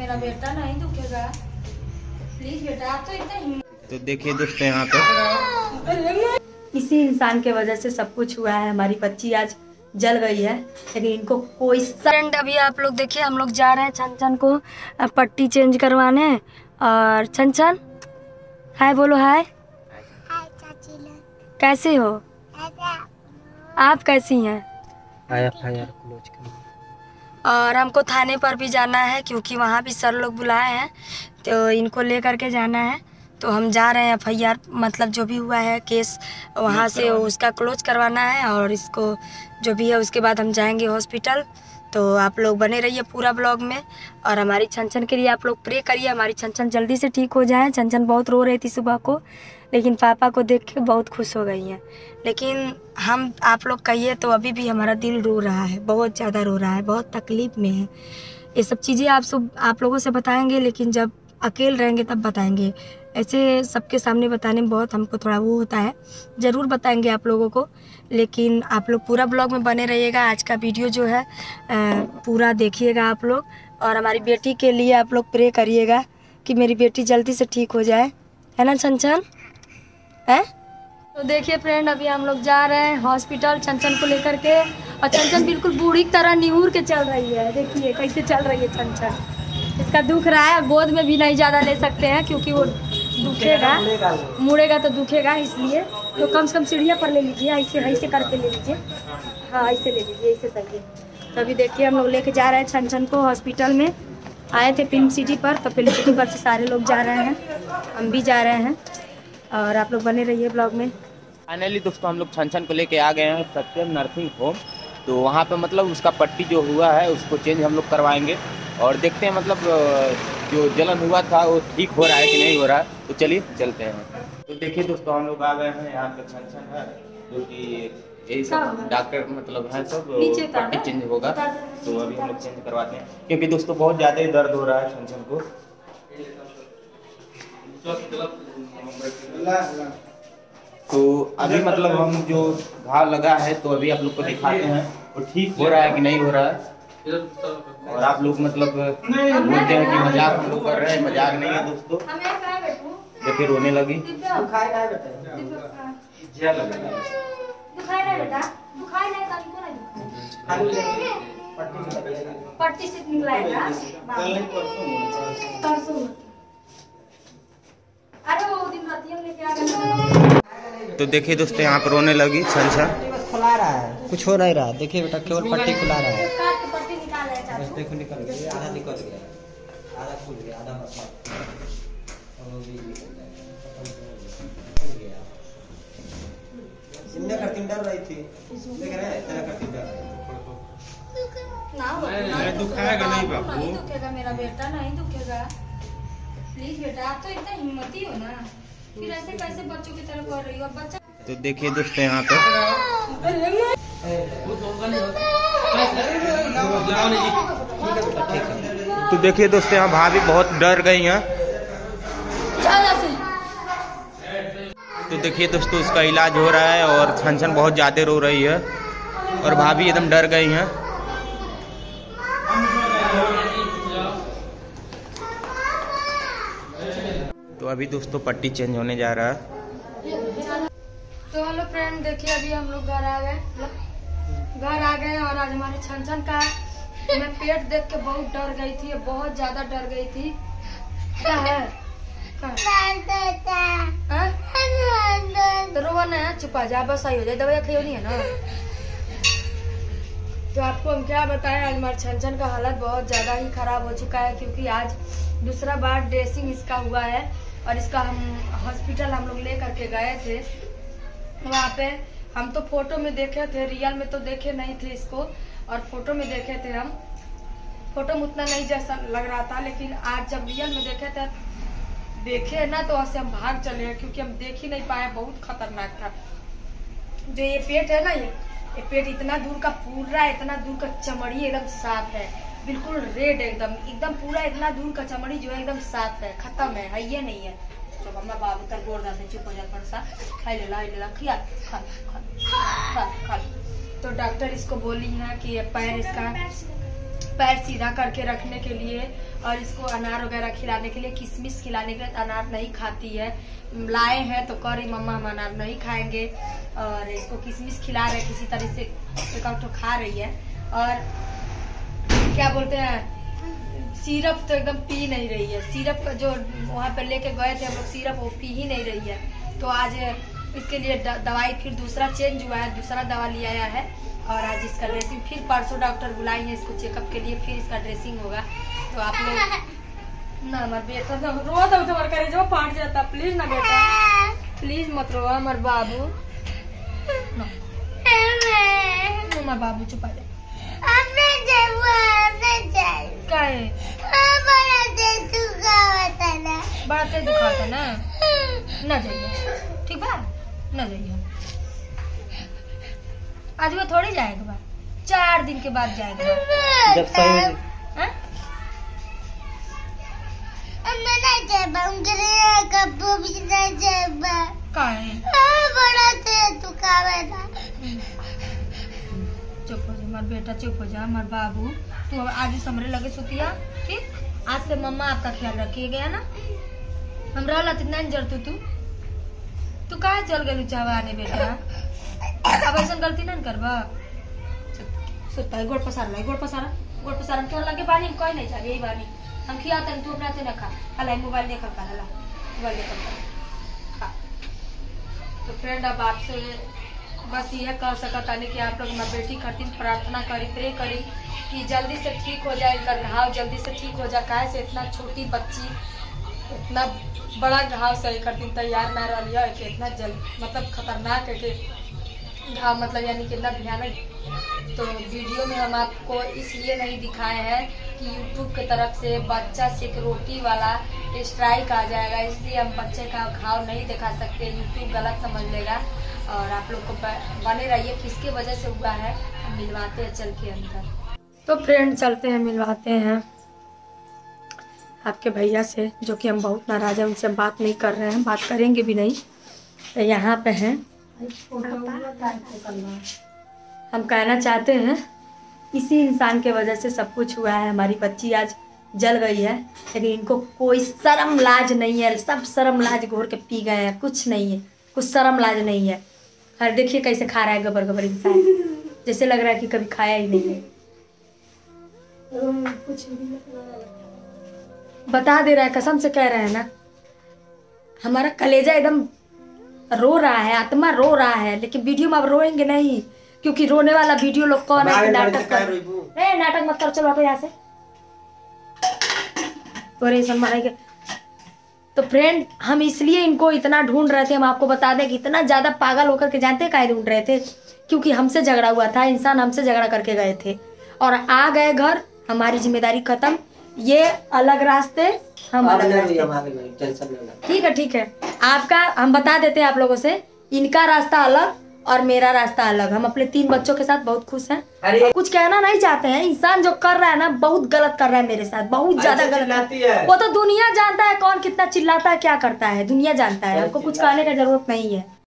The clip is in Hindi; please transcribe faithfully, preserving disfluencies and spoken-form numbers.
मेरा बेटा नहीं दुखेगा, प्लीज बेटा आप तो इतना। तो देखिए दोस्तों यहाँ पे इसी इंसान के वजह से सब कुछ हुआ है। हमारी बच्ची आज जल गई है, लेकिन इनको कोई फ्रेंड। अभी आप लोग देखिए, हम लोग जा रहे हैं छन को पट्टी चेंज करवाने। और छन छन हाय बोलो। हाय हाय चाची लोग, कैसे हो आप? कैसी हैं? और हमको थाने पर भी जाना है क्योंकि वहाँ भी सर लोग बुलाए हैं, तो इनको ले करके जाना है। तो हम जा रहे हैं। एफ आई आर मतलब जो भी हुआ है केस वहाँ से उसका क्लोज करवाना है, और इसको जो भी है उसके बाद हम जाएंगे हॉस्पिटल। तो आप लोग बने रहिए पूरा ब्लॉग में, और हमारी छन छन के लिए आप लोग प्रे करिए, हमारी छन छन जल्दी से ठीक हो जाए। छन छन बहुत रो रही थी सुबह को, लेकिन पापा को देख के बहुत खुश हो गई हैं। लेकिन हम आप लोग कहिए तो अभी भी हमारा दिल रो रहा है, बहुत ज़्यादा रो रहा है, बहुत तकलीफ़ में है। ये सब चीज़ें आप सब आप लोगों से बताएंगे, लेकिन जब अकेले रहेंगे तब बताएंगे। ऐसे सबके सामने बताने में बहुत हमको थोड़ा वो होता है। ज़रूर बताएंगे आप लोगों को, लेकिन आप लोग पूरा ब्लॉग में बने रहिएगा। आज का वीडियो जो है पूरा देखिएगा आप लोग, और हमारी बेटी के लिए आप लोग प्रे करिएगा कि मेरी बेटी जल्दी से ठीक हो जाए, है ना छन छन? है तो देखिए फ्रेंड, अभी हम लोग जा रहे हैं हॉस्पिटल छन छन को लेकर के। और छन छन बिल्कुल बूढ़ी की तरह निहुर के चल रही है। देखिए कैसे चल रही है छन छन। इसका दुख रहा है, गोद में भी नहीं ज़्यादा ले सकते हैं क्योंकि वो दुखेगा, मुड़ेगा तो दुखेगा, इसलिए तो कम से कम सीढ़ियाँ पर ले लीजिए। ऐसे ऐसे करके ले लीजिए, हाँ ऐसे ले लीजिए, ऐसे सही है। तो अभी देखिए हम लोग लेके जा रहे हैं छन छन को हॉस्पिटल में। आए थे फिल्म सिटी पर, तो फिल्म सिटी पर से सारे लोग जा रहे हैं, हम भी जा रहे हैं, और आप लोग बने रहिए ब्लॉग में। फाइनली दोस्तों हम लोग छन छन को लेके आ गए हैं सत्यम नर्सिंग होम। तो वहाँ पे मतलब उसका पट्टी जो हुआ है उसको चेंज हम लोग करवाएंगे, और देखते हैं मतलब जो जलन हुआ था वो ठीक हो रहा है कि नहीं हो रहा है। तो चलिए चलते हैं। तो देखिए दोस्तों हम लोग आ गए हैं यहाँ पे छन छन है, जो कि यही सब डॉक्टर मतलब है सब पट्टी चेंज होगा। तो अभी हम लोग चेंज करवाते हैं क्योंकि दोस्तों बहुत ज़्यादा ही दर्द हो रहा है छन छन को। तो अभी मतलब हम जो घाव लगा है तो अभी आप लोग को दिखाते हैं वो ठीक हो रहा है कि नहीं हो रहा है। और आप लोग मतलब बोलते हैं कि मजाक हम लोग कर रहे हैं, मजाक नहीं है दोस्तों। देखिए रोने लगी। तो देखिए दोस्तों यहाँ पर रोने लगी छन छन। खुला रहा है, कुछ हो नहीं रहा। देखिए बेटा केवल पट्टी खुला रहा है, बस देखो निकल गया, आधा निकल गया, आधा खुल गया, आधा बचा। इन्हें करती डर रही थी, देख रहे हैं तेरा करती डर ना दुखाएगा नहीं बाबू, नहीं दुखेगा मेरा बेटा, नहीं दुखेगा, प्लीज बेटा आप तो इतना हिम्मती हो ना, फिर ऐसे कैसे बच्चों की तरह कर रही हो बच्चा। तो देखिए दोस्तों यहाँ पे तो देखिए दोस्तों यहाँ भाभी बहुत डर गई हैं। तो देखिए दोस्तों उसका इलाज हो रहा है, और छन छन बहुत ज़्यादा रो रही है, और भाभी एकदम डर गई हैं। तो अभी दोस्तों पट्टी चेंज होने जा रहा है। तो हेलो फ्रेंड, देखिए अभी हम लोग घर आ गए घर आ गए और आज हमारे छन छन का मैं पेट देख के बहुत डर गई थी, बहुत ज्यादा डर गई थी। क्या है तो रोवा ना, चुपा जा, बस आई हो जाए, दवाई खाई नहीं है ना। तो आपको हम क्या बताएं, आज हमारे छन छन का हालत बहुत ज्यादा ही खराब हो चुका है, क्योंकि आज दूसरा बार ड्रेसिंग इसका हुआ है, और इसका हम हॉस्पिटल हम लोग ले करके गए थे। वहाँ पे हम तो फोटो में देखे थे, रियल में तो देखे नहीं थे इसको, और फोटो में देखे थे हम, फोटो में उतना नहीं जैसा लग रहा था, लेकिन आज जब रियल में देखे थे देखे ना तो वहाँ से हम भाग चले हैं, क्योंकि हम देख ही नहीं पाए, बहुत खतरनाक था। जो ये पेट है ना, ये ये पेट इतना दूर का पूरा इतना दूर का चमड़ी एकदम साफ है, बिल्कुल रेड एकदम एकदम पूरा इतना दूर का चमड़ी जो है एकदम साफ है, खत्म है, है ये नहीं है। तो मम्मा बाबू तर गोड़ से चुप हो जा, थोड़ा सा खाई ले ला ले ला खिया खा खा खा खा। तो डॉक्टर इसको बोली है कि पैर इसका पैर सीधा करके रखने के लिए और इसको अनार वगैरह खिलाने के लिए, किशमिश खिलाने के लिए। अनार नहीं खाती है, लाए हैं तो कह रही मम्मा हम अनार नहीं खाएंगे, और इसको किशमिश खिला रहे किसी तरह से, एक तो खा रही है। और क्या बोलते हैं, सिरप तो एकदम पी नहीं रही है। सिरप का जो वहाँ पर लेके गए थे हम लोग सिरप, वो पी ही नहीं रही है। तो आज इसके लिए दवाई फिर दूसरा चेंज हुआ है, दूसरा दवा लिया आया है। और आज इसका ड्रेसिंग फिर परसों डॉक्टर बुलाई है इसको चेकअप के लिए, फिर इसका ड्रेसिंग होगा। तो आप लोग ना हमारे बेटा तो रो दो तो करे जो फाट जाता, प्लीज ना बेटा, प्लीज मत रो हमारे बाबू, हमारे बाबू चुप आ जाए। बड़ा तेज दुखाता ना, न जाइए ठीक बा, न जाइए। आज वो थोड़ी जाएगा बा, चार दिन के बाद जाएगा जब सही चुप हो जा हमारा बेटा, चुप हो जा हमारा बाबू। तू अब आज समरे लगे सुतिया, ठीक? आज से मम्मा आपका ख्याल रखिए गया ना। हम रहला तितना जर तू तू तू कहा चल गलू चावाने बेटा, अब ऐसा गलती ना करबा। सुता है, गोड़ पसार ला, गोड़ पसारा, गोड़ पसारा क्यों लगे बानी में कोई नहीं चाहिए, यही बानी हम खियाते हैं, तू अपने हाथे ना खा। हला मोबाइल देखा कर, हला मोबाइल देखा कर खा। तो फ्रेंड अब आपसे बस यह कह सकता नहीं कि आप लोग हमारी बेटी खातिर प्रार्थना करी, प्रे करी कि जल्दी से ठीक हो जाए, इनका घाव जल्दी से ठीक हो जाए। काहे से इतना छोटी बच्ची इतना बड़ा घाव सही करती तैयार ना रही है कि इतना जल्द मतलब खतरनाक है कि घाव मतलब यानी कि इतना भयानक। तो वीडियो में हम आपको इसलिए नहीं दिखाए हैं कि यूट्यूब की तरफ से बच्चा सिक्योरिटी वाला स्ट्राइक आ जाएगा, इसलिए हम बच्चे का घाव नहीं दिखा सकते, यूट्यूब गलत समझ लेगा। और आप लोग को बने रहिए किसके वजह से हुआ है, हम मिलवाते हैं चल के अंदर। तो फ्रेंड चलते हैं, मिलवाते हैं आपके भैया से, जो कि हम बहुत नाराज हैं, उनसे बात नहीं कर रहे हैं, बात करेंगे भी नहीं। तो यहाँ पे हैं, हम कहना चाहते हैं इसी इंसान के वजह से सब कुछ हुआ है। हमारी बच्ची आज जल गई है, लेकिन इनको कोई शर्म लाज नहीं है, सब शर्म लाज घोर के पी गए हैं, कुछ नहीं है, कुछ शर्म लाज नहीं है। हर देखिए कैसे खा रहा है गबर गबर इंसान, जैसे लग रहा है कि कभी खाया ही नहीं है। कुछ बता दे रहा है, कसम से कह रहा है ना, हमारा कलेजा एकदम रो रहा है, आत्मा रो रहा है। लेकिन वीडियो में अब रोएंगे नहीं, क्योंकि रोने वाला वीडियो लोग कौन है, नाटक कर ए नाटक मत कर, चलो हटो यहाँ से, तो मारेंगे। तो फ्रेंड हम इसलिए इनको इतना ढूंढ रहे थे, हम आपको बता दें कि इतना ज्यादा पागल होकर के जानते काहे ढूंढ रहे थे, क्योंकि हमसे झगड़ा हुआ था, इंसान हमसे झगड़ा करके गए थे और आ गए घर, हमारी जिम्मेदारी खत्म। ये अलग रास्ते, हम अलग रास्ते, ठीक है ठीक है। आपका हम बता देते हैं आप लोगों से, इनका रास्ता अलग और मेरा रास्ता अलग। हम अपने तीन बच्चों के साथ बहुत खुश हैं, कुछ कहना नहीं चाहते हैं। इंसान जो कर रहा है ना बहुत गलत कर रहा है मेरे साथ, बहुत ज्यादा गलत है। वो तो दुनिया जानता है कौन कितना चिल्लाता है, क्या करता है, दुनिया जानता है, हमको कुछ कहने का जरूरत नहीं है।